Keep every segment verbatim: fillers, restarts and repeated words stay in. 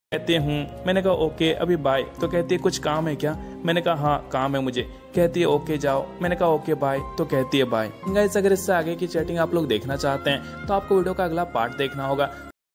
कहते हूँ। मैंने कहा ओके अभी बाय। तो कहती है कुछ काम है क्या? मैंने कहा हाँ काम है मुझे। कहती है ओके जाओ। मैंने कहा ओके बाय। तो कहती है बाय। गाइस अगर इससे आगे की चैटिंग आप लोग देखना चाहते हैं तो आपको वीडियो का अगला पार्ट देखना होगा।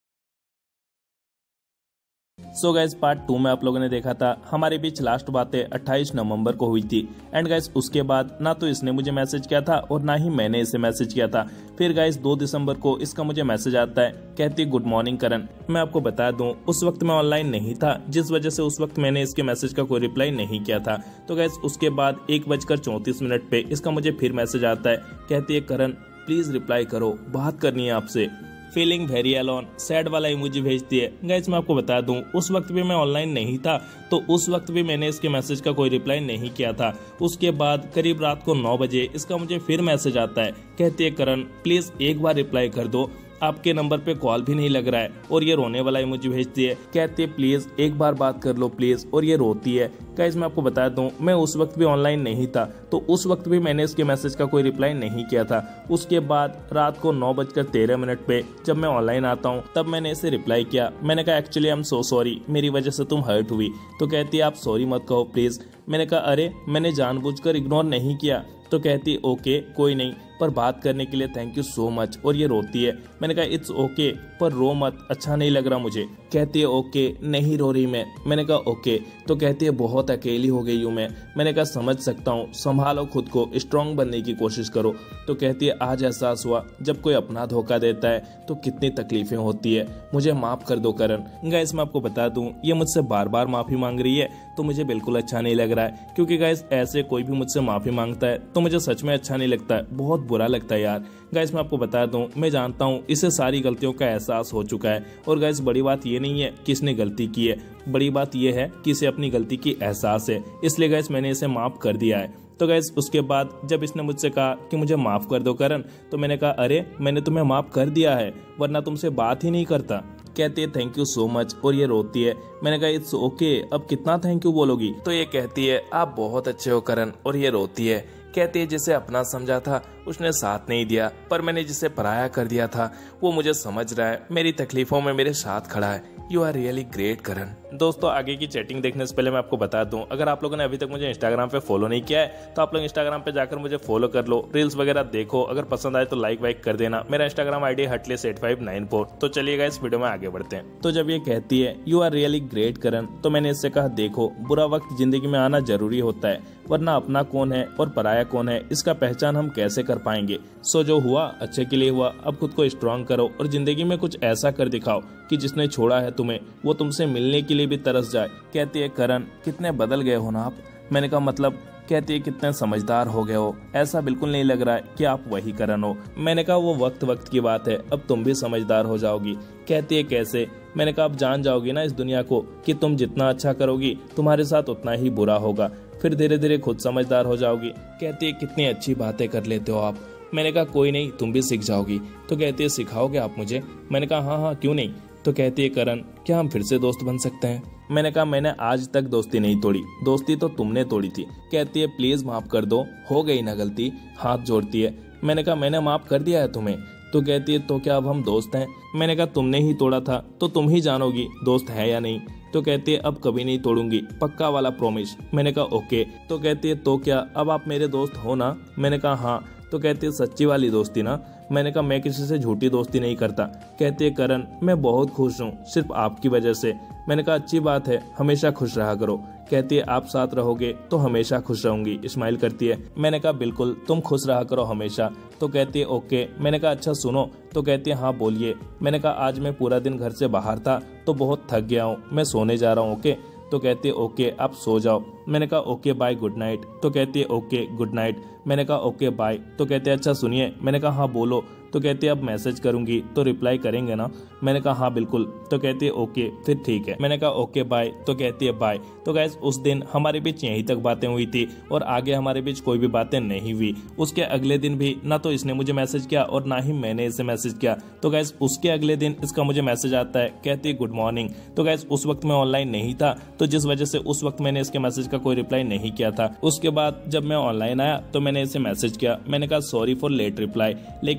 सो गाइस पार्ट टू में आप लोगों ने देखा था हमारे बीच लास्ट बातें अट्ठाईस नवंबर को हुई थी। एंड गाइस उसके बाद ना तो इसने मुझे मैसेज किया था और ना ही मैंने इसे मैसेज किया था। फिर गाइस दो दिसंबर को इसका मुझे मैसेज आता है, कहती गुड मॉर्निंग करण। मैं आपको बता दूं उस वक्त मैं ऑनलाइन नहीं था, जिस वजह से उस वक्त मैंने इसके मैसेज का कोई रिप्लाई नहीं किया था। तो गाइस उसके बाद एक बजकर चौंतीस मिनट पे इसका मुझे फिर मैसेज आता है, कहती है करण प्लीज रिप्लाई करो, बात करनी है आपसे, फीलिंग वेरी अलोन, सैड वाला इमोजी भेजती है। गाइस मैं आपको बता दूं उस वक्त भी मैं ऑनलाइन नहीं था, तो उस वक्त भी मैंने इसके मैसेज का कोई रिप्लाई नहीं किया था। उसके बाद करीब रात को नौ बजे इसका मुझे फिर मैसेज आता है, कहती है करण प्लीज एक बार रिप्लाई कर दो, आपके नंबर पे कॉल भी नहीं लग रहा है, और ये रोने वाला इमोजी भेजती है, कहती है प्लीज एक बार बात कर लो प्लीज, और ये रोती है। गाइस मैं आपको बता दूं मैं उस वक्त भी ऑनलाइन नहीं था, तो उस वक्त भी मैंने इसके मैसेज का कोई रिप्लाई नहीं किया था। उसके बाद रात को नौ बजकर तेरह मिनट पे जब मैं ऑनलाइन आता हूँ तब मैंने इसे रिप्लाई किया। मैंने कहा actually I am so sorry, मेरी वजह से तुम हर्ट हुई। तो कहती है आप सॉरी मत कहो प्लीज। मैंने कहा अरे मैंने जानबूझकर इग्नोर नहीं किया। तो कहती ओके कोई नहीं, पर बात करने के लिए थैंक यू सो मच, और ये रोती है। मैंने कहा इट्स ओके पर रो मत, अच्छा नहीं लग रहा मुझे। कहती है ओके नहीं रो रही मैं। मैंने कहा ओके। तो कहती है बहुत अकेली हो गई हूँ मैं। मैंने कहा समझ सकता हूँ, संभालो खुद को, स्ट्रांग बनने की कोशिश करो। तो कहती है आज एहसास हुआ जब कोई अपना धोखा देता है तो कितनी तकलीफें होती है, मुझे माफ कर दो करण। गाइस मैं आपको बता दूं ये मुझसे बार बार माफी मांग रही है तो मुझे बिल्कुल अच्छा नहीं लग रहा है, क्योंकि गाइस ऐसे कोई भी मुझसे माफी मांगता है तो मुझे सच में अच्छा नहीं लगता है, बहुत बुरा लगता है यार। गाइस मैं आपको बता दूं मैं जानता हूं इसे सारी गलतियों का एहसास हो चुका है, और गाइस बड़ी बात ये नहीं है कि इसने गलती की है, बड़ी बात ये है कि इसे अपनी गलती की एहसास है, इसलिए गाइस मैंने इसे माफ कर दिया है। तो गाइस उसके बाद जब इसने मुझसे कहा कि मुझे माफ कर दो करण, तो मैंने कहा अरे मैंने तुम्हें माफ कर दिया है वरना तुमसे बात ही नहीं करता। कहती है थैंक यू सो मच, और ये रोती है। मैंने कहा इट्स ओके, अब कितना थैंक यू बोलोगी? तो ये कहती है आप बहुत अच्छे हो करण, और ये रोती है। कहती है जिसे अपना समझा था उसने साथ नहीं दिया, पर मैंने जिसे पराया कर दिया था वो मुझे समझ रहा है, मेरी तकलीफों में मेरे साथ खड़ा है। You are really great Karan. दोस्तों आगे की चैटिंग देखने से पहले मैं आपको बता दूं अगर आप लोगों ने अभी तक मुझे इंस्टाग्राम पे फॉलो नहीं किया है तो आप लोग इंस्टाग्राम पे जाकर मुझे फॉलो कर लो, रील्स वगैरह देखो, अगर पसंद आए तो लाइक वाइक कर देना। मेरा इंस्टाग्राम आईडी हटलेस एट फाइव नाइन फोर। तो चलिएगा इस वीडियो में आगे बढ़ते हैं। तो जब ये कहती है you are really great Karan, तो मैंने इससे कहा देखो बुरा वक्त जिंदगी में आना जरूरी होता है, वरना अपना कौन है और पराया कौन है इसका पहचान हम कैसे कर पाएंगे। सो जो हुआ अच्छे के लिए हुआ, अब खुद को स्ट्रांग करो और जिंदगी में कुछ ऐसा कर दिखाओ कि जिसने छोड़ा है तुम्हें वो तुमसे मिलने के लिए भी तरस जाए। कहती है करण कितने बदल गए हो ना आप। मैंने कहा मतलब? कहती है कितने समझदार हो गए हो, ऐसा बिल्कुल नहीं लग रहा है कि आप वही करण हो। मैंने कहा वो वक्त वक्त की बात है, अब तुम भी समझदार हो जाओगी। कहती है कैसे? मैंने कहा अब जान जाओगी ना इस दुनिया को कि तुम जितना अच्छा करोगी तुम्हारे साथ उतना ही बुरा होगा, फिर धीरे धीरे खुद समझदार हो जाओगी। कहती है कितनी अच्छी बातें कर लेते हो आप। मैंने कहा कोई नहीं तुम भी सीख जाओगी। तो कहती है सिखाओगे आप मुझे? मैंने कहा हाँ हाँ क्यों नहीं। तो कहती है करण क्या हम फिर से दोस्त बन सकते हैं? मैंने कहा मैंने आज तक दोस्ती नहीं तोड़ी, दोस्ती तो तुमने तोड़ी थी। कहती है प्लीज माफ कर दो, हो गई ना गलती, हाथ जोड़ती है। मैंने कहा मैंने माफ कर दिया है तुम्हें। तो कहती है तो क्या अब हम दोस्त हैं? मैंने कहा तुमने ही तोड़ा था तो तुम ही जानोगी दोस्त है या नहीं। तो कहती है अब कभी नहीं तोड़ूंगी, पक्का वाला प्रॉमिस। मैंने कहा ओके। तो कहती है तो क्या अब आप मेरे दोस्त हो ना? मैंने कहा हाँ। तो कहती है सच्ची वाली दोस्ती ना? मैंने कहा मैं किसी से झूठी दोस्ती नहीं करता। कहती है करण मैं बहुत खुश हूँ सिर्फ आपकी वजह से। मैंने कहा अच्छी बात है, हमेशा खुश रहा करो। कहती है आप साथ रहोगे तो हमेशा खुश रहूंगी, स्माइल करती है। मैंने कहा बिल्कुल तुम खुश रहा करो हमेशा। तो कहती है ओके। मैंने कहा अच्छा सुनो। तो कहती है हाँ बोलिए। मैंने कहा आज मैं पूरा दिन घर से बाहर था तो बहुत थक गया हूँ, मैं सोने जा रहा हूँ ओके। तो कहती है ओके आप सो जाओ। मैंने कहा ओके बाय गुड नाइट। तो कहती है ओके गुड नाइट। मैंने कहा ओके बाय। तो कहते हैं अच्छा सुनिए। मैंने कहा हाँ बोलो। तो कहती है अब मैसेज करूंगी तो रिप्लाई करेंगे ना? मैंने कहा हाँ बिल्कुल। तो कहती है ओके फिर ठीक है। मैंने कहा ओके बाय। तो कहती है बाय। तो गाइस उस दिन हमारे बीच यहीं तक बातें हुई थी और आगे हमारे बीच कोई भी बातें नहीं हुई। उसके अगले दिन भी ना तो इसने मुझे मैसेज किया और ना ही मैंने इसे मैसेज किया। तो गाइस उसके अगले दिन इसका मुझे मैसेज आता है, कहती है गुड मॉर्निंग। तो गाइस उस वक्त मैं ऑनलाइन नहीं था, तो जिस वजह से उस वक्त मैंने इसके मैसेज का कोई रिप्लाई नहीं किया था। उसके बाद जब मैं ऑनलाइन आया तो मैंने इसे मैसेज किया। मैंने कहा सॉरी फॉर लेट रिप्लाई, लेकिन मैं आपको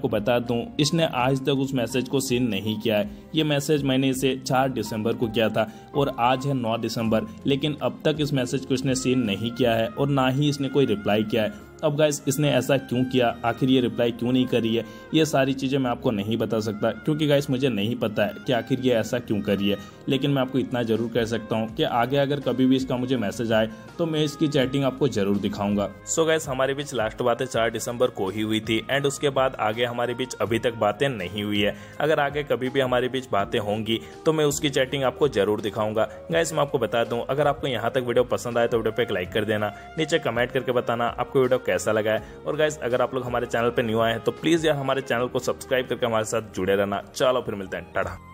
बता दूं, इसने आज तक उस मैसेज को सीन नहीं किया है। ये मैसेज मैंने इसे चार दिसंबर को किया था और आज है नौ दिसंबर, लेकिन अब तक इस मैसेज को इसने सीन नहीं किया है और ना ही इसने कोई रिप्लाई किया है। अब गाइस इसने ऐसा क्यों किया, आखिर ये रिप्लाई क्यों नहीं कर रही है, ये सारी चीज़ें मैं आपको नहीं बता सकता, क्योंकि गाइस मुझे नहीं पता है कि आखिर ये ऐसा क्यों कर रही है। लेकिन मैं आपको इतना जरूर कह सकता हूँ कि आगे अगर कभी भी इसका मुझे मैसेज आए तो मैं इसकी चैटिंग आपको जरूर दिखाऊंगा। सो गाइस हमारे बीच लास्ट बातें चार दिसंबर को ही हुई थी एंड उसके बाद आगे हमारे बीच अभी तक बातें नहीं हुई है। अगर आगे कभी भी हमारे बीच बातें होंगी तो मैं उसकी चैटिंग आपको जरूर दिखाऊंगा। गाइस मैं आपको बता दूं, अगर आपको यहाँ तक वीडियो पसंद आए तो वीडियो पे एक लाइक कर देना, नीचे कमेंट करके बताना आपको वीडियो कैसा लगा है। और गाइस अगर आप लोग हमारे चैनल पे न्यू आए हैं तो प्लीज यार हमारे चैनल को सब्सक्राइब करके हमारे साथ जुड़े रहना। चलो फिर मिलते हैं, टाटा।